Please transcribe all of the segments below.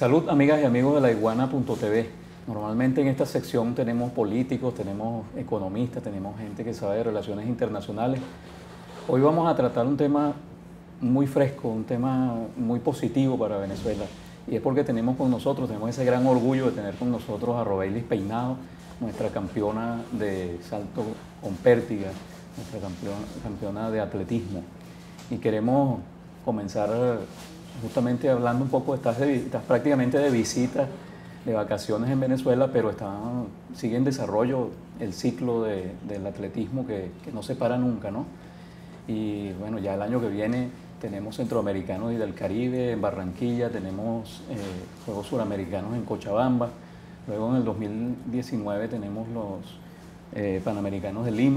Salud, amigas y amigos de la iguana.tv. Normalmente en esta sección tenemos políticos, tenemos economistas, tenemos gente que sabe de relaciones internacionales. Hoy vamos a tratar un tema muy fresco, un tema muy positivo para Venezuela. Y es porque tenemos ese gran orgullo de tener con nosotros a Robeylis Peinado, nuestra campeona de salto con pértiga, nuestra campeona de atletismo. Y queremos comenzar justamente hablando un poco, estás prácticamente de visita, de vacaciones en Venezuela, pero sigue en desarrollo el ciclo del atletismo que no se para nunca, ¿no? Y bueno, ya el año que viene tenemos Centroamericanos y del Caribe en Barranquilla, tenemos Juegos Suramericanos en Cochabamba, luego en el 2019 tenemos los Panamericanos de Lima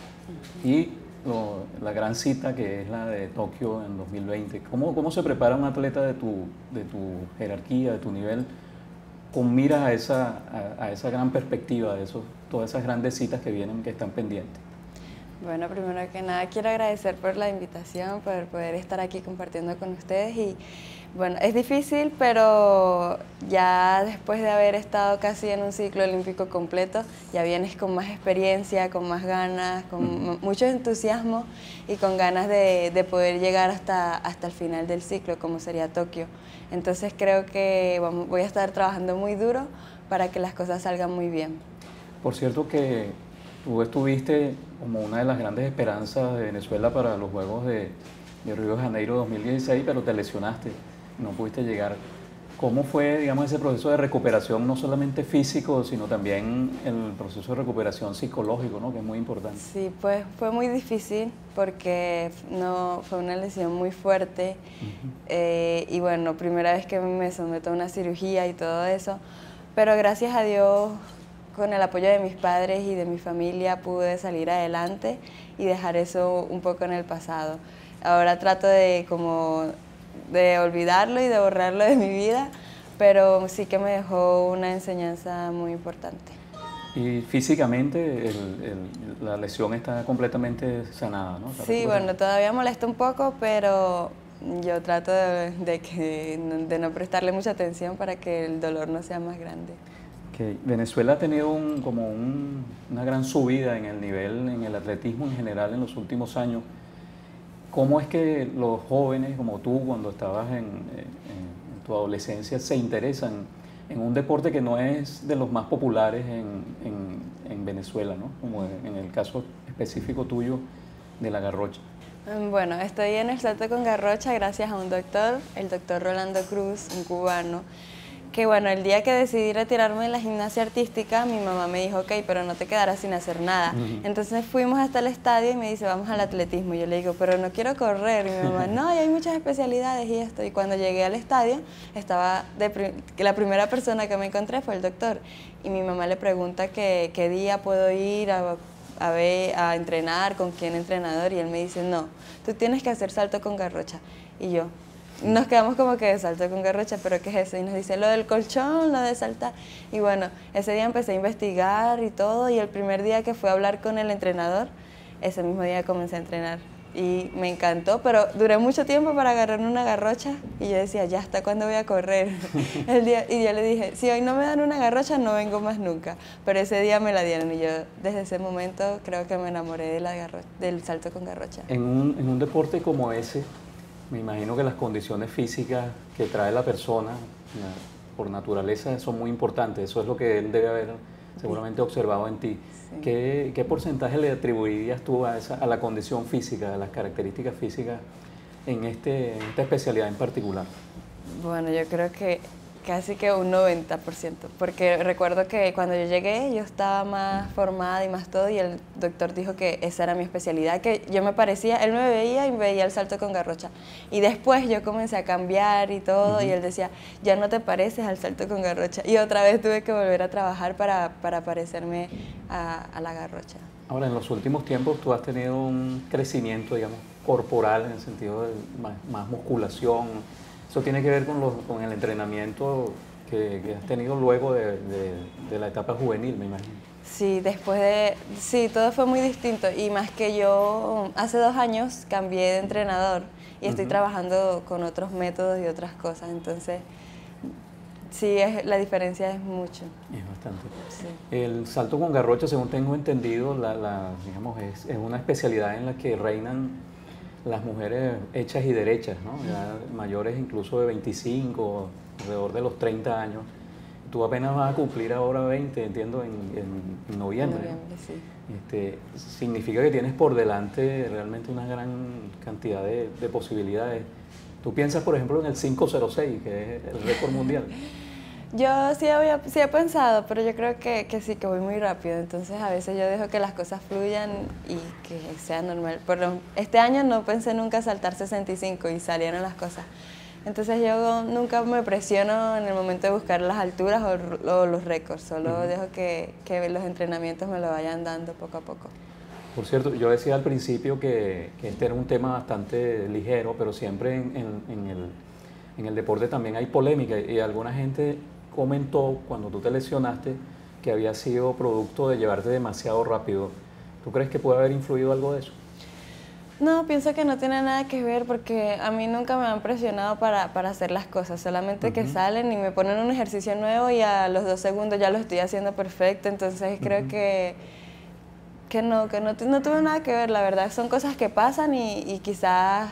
y la gran cita que es la de Tokio en 2020. ¿Cómo se prepara un atleta de tu jerarquía, de tu nivel, con miras a esa gran perspectiva, todas esas grandes citas que vienen, que están pendientes? Bueno, primero que nada quiero agradecer por la invitación, por poder estar aquí compartiendo con ustedes y bueno, es difícil, pero ya después de haber estado casi en un ciclo olímpico completo, ya vienes con más experiencia, con más ganas, con mucho entusiasmo y con ganas de poder llegar hasta el final del ciclo, como sería Tokio. Entonces creo que voy a estar trabajando muy duro para que las cosas salgan muy bien. Por cierto que tú estuviste como una de las grandes esperanzas de Venezuela para los Juegos de Río de Janeiro 2016, pero te lesionaste, no pudiste llegar. ¿Cómo fue, digamos, ese proceso de recuperación, no solamente físico, sino también el proceso de recuperación psicológico, ¿no?, que es muy importante? Sí, pues fue muy difícil porque fue una lesión muy fuerte y bueno, primera vez que me someto a una cirugía y todo eso, pero gracias a Dios, con el apoyo de mis padres y de mi familia pude salir adelante y dejar eso un poco en el pasado. Ahora trato de olvidarlo y de borrarlo de mi vida, pero sí que me dejó una enseñanza muy importante. Y físicamente la lesión está completamente sanada, ¿no? Sí, bueno, todavía molesta un poco, pero yo trato de no prestarle mucha atención para que el dolor no sea más grande. Venezuela ha tenido una gran subida en el nivel, en el atletismo en general en los últimos años. ¿Cómo es que los jóvenes como tú, cuando estabas en tu adolescencia, se interesan en un deporte que no es de los más populares en Venezuela, ¿no?, como en el caso específico tuyo de la garrocha? Bueno, estoy en el salto con garrocha gracias a un doctor, el doctor Rolando Cruz, un cubano, que bueno, el día que decidí retirarme de la gimnasia artística, mi mamá me dijo, ok, pero no te quedarás sin hacer nada. Entonces fuimos hasta el estadio y me dice, vamos al atletismo. Y yo le digo, pero no quiero correr. Y mi mamá, no, y hay muchas especialidades y esto. Y cuando llegué al estadio, la primera persona que me encontré fue el doctor. Y mi mamá le pregunta qué día puedo ir a entrenar, con quién entrenador. Y él me dice, no, tú tienes que hacer salto con garrocha. Y yo... Nos quedamos como que de salto con garrocha, pero ¿qué es eso? Y nos dice lo del colchón, lo de saltar. Y bueno, ese día empecé a investigar y todo, y el primer día que fui a hablar con el entrenador, ese mismo día comencé a entrenar. Y me encantó, pero duré mucho tiempo para agarrar una garrocha, y yo decía, ya, ¿hasta cuándo voy a correr? Y yo le dije, si hoy no me dan una garrocha, no vengo más nunca. Pero ese día me la dieron, y yo desde ese momento creo que me enamoré del salto con garrocha. En un deporte como ese, me imagino que las condiciones físicas que trae la persona, por naturaleza, son muy importantes. Eso es lo que él debe haber seguramente observado en ti. Sí. ¿Qué porcentaje le atribuirías tú a la condición física, a las características físicas en esta especialidad en particular? Bueno, yo creo que casi que un 90%, porque recuerdo que cuando yo llegué yo estaba más formada y más todo, y el doctor dijo que esa era mi especialidad, que yo me parecía, él me veía y veía el salto con garrocha, y después yo comencé a cambiar y todo, y él decía, ya no te pareces al salto con garrocha, y otra vez tuve que volver a trabajar para parecerme a la garrocha. Ahora, en los últimos tiempos tú has tenido un crecimiento, digamos, corporal, en el sentido de más musculación. Eso tiene que ver con el entrenamiento que has tenido luego de la etapa juvenil, me imagino. Sí, sí, todo fue muy distinto, y más que yo hace 2 años cambié de entrenador y estoy trabajando con otros métodos y otras cosas, entonces sí, la diferencia es mucho. Es bastante. Sí. El salto con garrocha, según tengo entendido, digamos, es una especialidad en la que reinan las mujeres hechas y derechas, ¿no? Ya mayores incluso de 25, alrededor de los 30 años. Tú apenas vas a cumplir ahora 20, entiendo, en noviembre. En noviembre, sí. Significa que tienes por delante realmente una gran cantidad de posibilidades. Tú piensas, por ejemplo, en el 506, que es el récord mundial. Yo sí he pensado, pero yo creo que sí, que voy muy rápido. Entonces a veces yo dejo que las cosas fluyan y que sea normal. Pero este año no pensé nunca saltar 65 y salieron las cosas. Entonces yo nunca me presiono en el momento de buscar las alturas o los récords. Solo dejo que los entrenamientos me lo vayan dando poco a poco. Por cierto, yo decía al principio que este era un tema bastante ligero, pero siempre en el deporte también hay polémica y alguna gente comentó cuando tú te lesionaste que había sido producto de llevarte demasiado rápido. ¿Tú crees que puede haber influido algo de eso? No, pienso que no tiene nada que ver porque a mí nunca me han presionado para hacer las cosas, solamente que salen y me ponen un ejercicio nuevo y a los 2 segundos ya lo estoy haciendo perfecto, entonces creo que no tuve nada que ver, la verdad, son cosas que pasan y quizás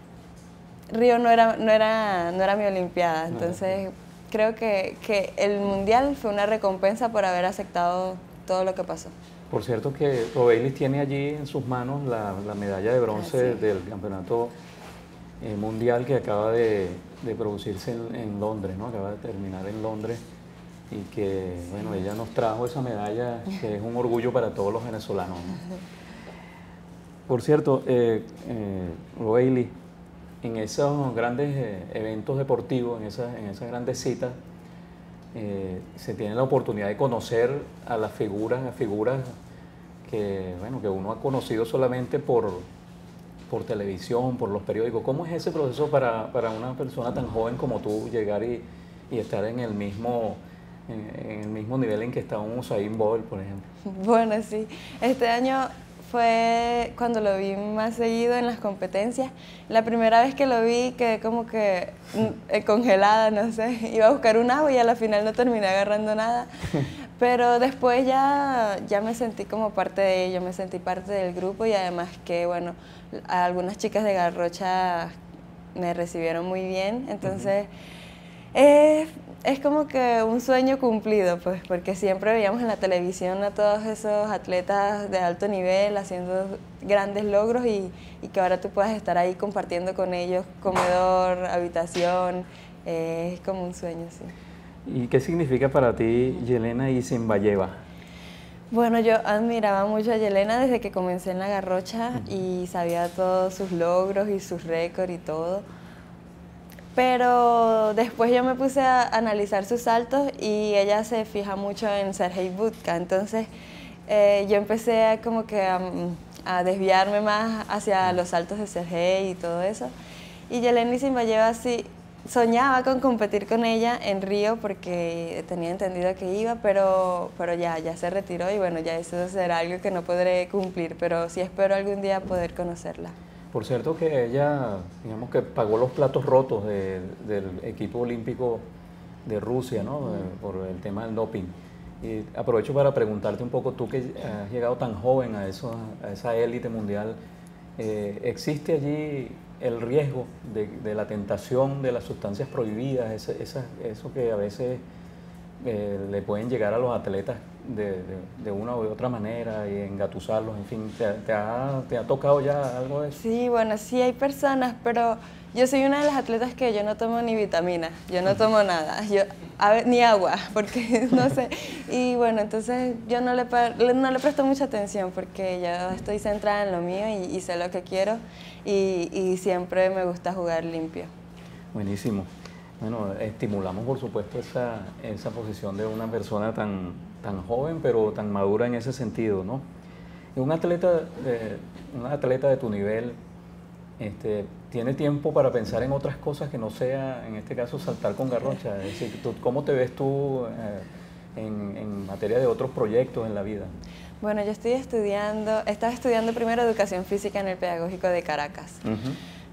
Río no era mi olimpiada, entonces creo que el mundial fue una recompensa por haber aceptado todo lo que pasó. Por cierto que Robelis tiene allí en sus manos la medalla de bronce del campeonato mundial que acaba de producirse en Londres, ¿no? Acaba de terminar en Londres y que, bueno, ella nos trajo esa medalla que es un orgullo para todos los venezolanos, ¿no? Por cierto, Robelis, en esos grandes eventos deportivos, en esas grandes citas, se tiene la oportunidad de conocer a las figuras que, bueno, que uno ha conocido solamente por televisión, por los periódicos. ¿Cómo es ese proceso para una persona tan joven como tú llegar y estar en el mismo nivel en que está un Usain Bolt, por ejemplo? Bueno, sí. Este año fue cuando lo vi más seguido en las competencias. La primera vez que lo vi quedé como que congelada, no sé. Iba a buscar un agua y a la final no terminé agarrando nada. Pero después ya me sentí como parte de ello, me sentí parte del grupo y además que, bueno, algunas chicas de Garrocha me recibieron muy bien. Entonces, es como que un sueño cumplido, pues, porque siempre veíamos en la televisión a todos esos atletas de alto nivel haciendo grandes logros y que ahora tú puedas estar ahí compartiendo con ellos comedor, habitación, es como un sueño, sí. ¿Y qué significa para ti Yelena Isinbayeva? Bueno, yo admiraba mucho a Yelena desde que comencé en la Garrocha y sabía todos sus logros y sus récords y todo. Pero después yo me puse a analizar sus saltos y ella se fija mucho en Sergei Budka, entonces yo empecé a desviarme más hacia los saltos de Sergei y todo eso. Y Yelena Isinbayeva sí soñaba con competir con ella en Río porque tenía entendido que iba, pero ya se retiró y bueno, ya eso será algo que no podré cumplir, pero sí espero algún día poder conocerla. Por cierto que ella, digamos que pagó los platos rotos del equipo olímpico de Rusia, ¿no? Por el tema del doping. Y aprovecho para preguntarte un poco, tú que has llegado tan joven a esa élite mundial, ¿existe allí el riesgo de la tentación de las sustancias prohibidas, eso que a veces le pueden llegar a los atletas de una u otra manera y engatusarlos, en fin, ¿te ha tocado ya algo de eso? Sí, bueno, sí hay personas, pero yo soy una de las atletas que yo no tomo ni vitaminas, yo no tomo nada, ni agua, porque no sé, y bueno, entonces yo no le presto mucha atención porque yo estoy centrada en lo mío y sé lo que quiero y siempre me gusta jugar limpio. Buenísimo. Bueno, estimulamos por supuesto esa posición de una persona tan joven pero tan madura en ese sentido, ¿no? Un atleta de tu nivel tiene tiempo para pensar en otras cosas que no sea, en este caso, saltar con garrocha. Es decir, ¿cómo te ves tú en materia de otros proyectos en la vida? Bueno, yo estaba estudiando primero educación física en el Pedagógico de Caracas.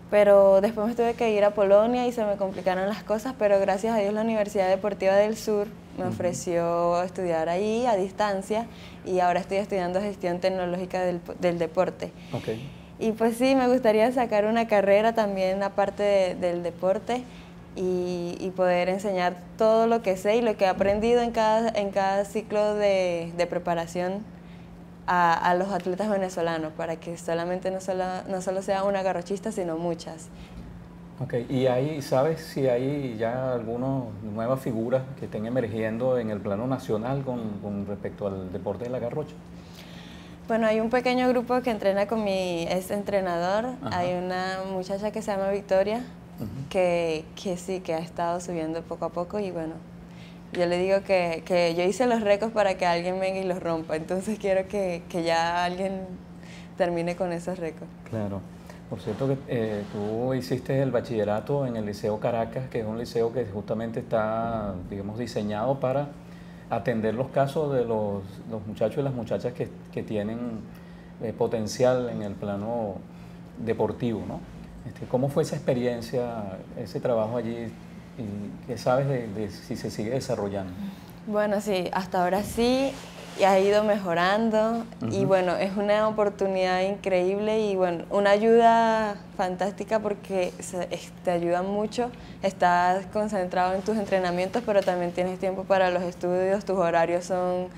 Pero después me tuve que ir a Polonia y se me complicaron las cosas, pero gracias a Dios la Universidad Deportiva del Sur me ofreció estudiar ahí a distancia y ahora estoy estudiando gestión tecnológica del deporte. Okay. Y pues sí, me gustaría sacar una carrera también aparte del deporte y poder enseñar todo lo que sé y lo que he aprendido en cada ciclo de preparación a los atletas venezolanos, para que solamente no solo sea una garrochista, sino muchas. Ok, y ¿sabes si hay ya algunas nuevas figuras que estén emergiendo en el plano nacional con respecto al deporte de la garrocha? Bueno, hay un pequeño grupo que entrena con mi ex entrenador. Ajá. Hay una muchacha que se llama Victoria, que sí, que ha estado subiendo poco a poco y bueno, yo le digo que yo hice los récords para que alguien venga y los rompa, entonces quiero que ya alguien termine con esos récords. Claro. Por cierto que tú hiciste el bachillerato en el Liceo Caracas, que es un liceo que justamente está, digamos, diseñado para atender los casos de los muchachos y las muchachas que tienen potencial en el plano deportivo, ¿no? ¿Cómo fue esa experiencia, ese trabajo allí? ¿Y qué sabes de si se sigue desarrollando? Bueno, sí, hasta ahora sí, y ha ido mejorando y bueno, es una oportunidad increíble y bueno, una ayuda fantástica porque te ayuda mucho, estás concentrado en tus entrenamientos, pero también tienes tiempo para los estudios, tus horarios son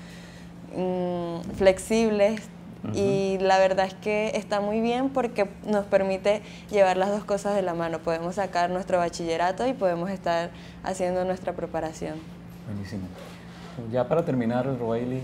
flexibles. Y la verdad es que está muy bien porque nos permite llevar las dos cosas de la mano. Podemos sacar nuestro bachillerato y podemos estar haciendo nuestra preparación. Buenísimo. Ya para terminar, Roeily,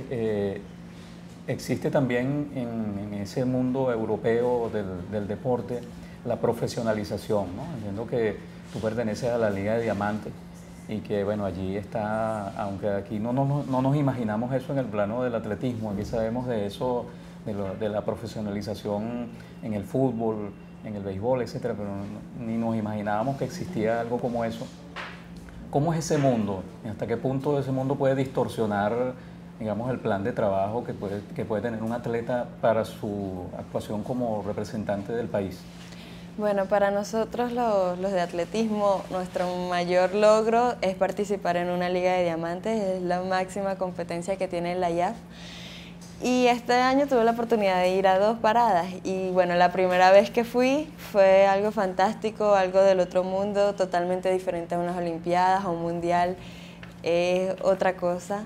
existe también en ese mundo europeo del deporte la profesionalización, ¿no? Entiendo que tú perteneces a la Liga de Diamantes y que bueno, allí está, aunque aquí no nos imaginamos eso en el plano del atletismo, aquí sabemos de eso, de la profesionalización en el fútbol, en el béisbol, etcétera, pero ni nos imaginábamos que existía algo como eso. ¿Cómo es ese mundo? ¿Hasta qué punto ese mundo puede distorsionar, digamos, el plan de trabajo que puede tener un atleta para su actuación como representante del país? Bueno, para nosotros los de atletismo, nuestro mayor logro es participar en una Liga de Diamantes, es la máxima competencia que tiene la IAF. Y este año tuve la oportunidad de ir a 2 paradas y bueno, la primera vez que fui fue algo fantástico, algo del otro mundo, totalmente diferente a unas olimpiadas, a un mundial, es otra cosa.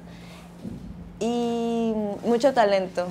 Y mucho talento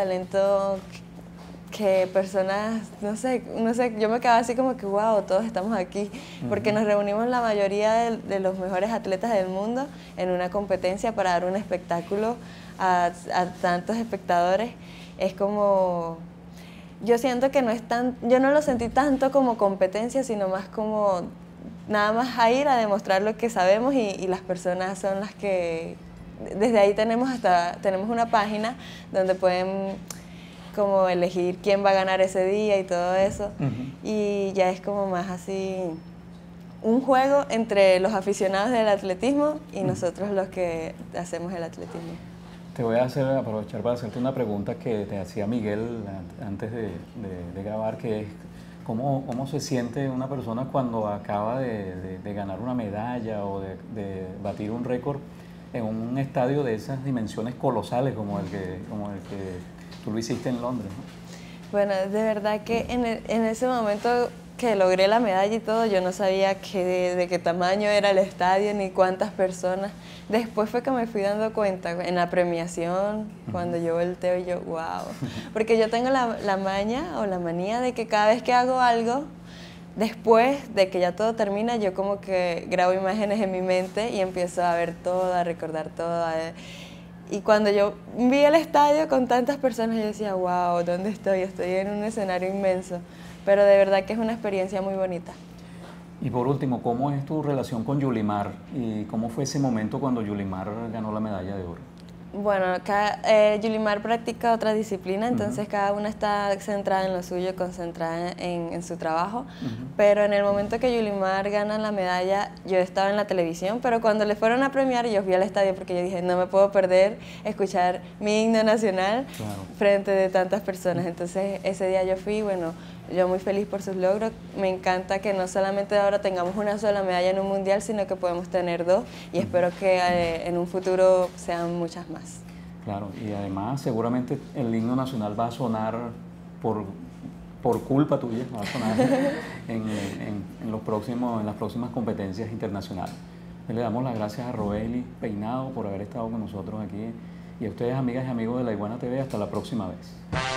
que personas, no sé, yo me quedaba así como que wow, todos estamos aquí, porque nos reunimos la mayoría de los mejores atletas del mundo en una competencia para dar un espectáculo a tantos espectadores. Es como, yo siento que yo no lo sentí tanto como competencia, sino más como nada más a ir a demostrar lo que sabemos y las personas son las que, desde ahí tenemos una página donde pueden como elegir quién va a ganar ese día y todo eso, y ya es como más así un juego entre los aficionados del atletismo y nosotros los que hacemos el atletismo. Te voy a aprovechar para hacerte una pregunta que te hacía Miguel antes de grabar, que es ¿cómo se siente una persona cuando acaba de ganar una medalla o de batir un récord en un estadio de esas dimensiones colosales como el que tú lo hiciste en Londres, ¿no? Bueno, de verdad que en ese momento que logré la medalla y todo, yo no sabía de qué tamaño era el estadio ni cuántas personas. Después fue que me fui dando cuenta en la premiación, cuando yo volteo y yo, wow. Porque yo tengo la maña o la manía de que cada vez que hago algo, después de que ya todo termina, yo como que grabo imágenes en mi mente y empiezo a ver todo, a recordar todo. Y cuando yo vi el estadio con tantas personas, yo decía, wow, ¿dónde estoy? Estoy en un escenario inmenso. Pero de verdad que es una experiencia muy bonita. Y por último, ¿cómo es tu relación con Yulimar? ¿Y cómo fue ese momento cuando Yulimar ganó la medalla de oro? Bueno, Yulimar practica otra disciplina, entonces cada una está centrada en lo suyo, concentrada en su trabajo, pero en el momento que Yulimar gana la medalla, yo estaba en la televisión, pero cuando le fueron a premiar, yo fui al estadio porque yo dije, no me puedo perder escuchar mi himno nacional frente de tantas personas, entonces ese día yo fui, bueno, yo muy feliz por sus logros. Me encanta que no solamente ahora tengamos una sola medalla en un mundial, sino que podemos tener dos y espero que en un futuro sean muchas más. Claro, y además seguramente el himno nacional va a sonar por culpa tuya, va a sonar en las próximas competencias internacionales. Le damos las gracias a Roeli Peinado por haber estado con nosotros aquí y a ustedes, amigas y amigos de La Iguana TV, hasta la próxima vez.